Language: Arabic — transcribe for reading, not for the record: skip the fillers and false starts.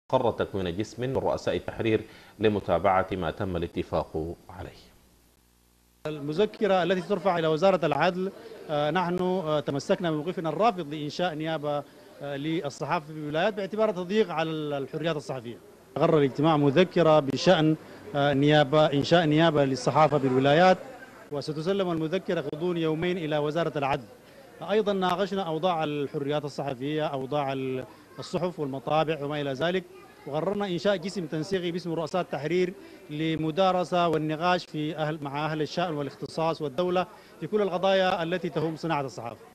قرر تكوين جسم من رؤساء التحرير لمتابعة ما تم الاتفاق عليه. المذكرة التي ترفع إلى وزارة العدل، نحن تمسكنا بموقفنا الرافض لإنشاء نيابة للصحافة في الولايات باعتبارها تضييق على الحريات الصحفية. قرر الاجتماع مذكرة بشأن إنشاء نيابة للصحافة بالولايات، وستسلم المذكرة غضون يومين إلى وزارة العدل. أيضا ناقشنا أوضاع الحريات الصحفية، أوضاع الصحف والمطابع وما إلى ذلك، وقررنا إنشاء جسم تنسيقي باسم رؤساء التحرير لمدارسة والنقاش مع أهل الشأن والاختصاص والدولة في كل القضايا التي تهم صناعة الصحافة.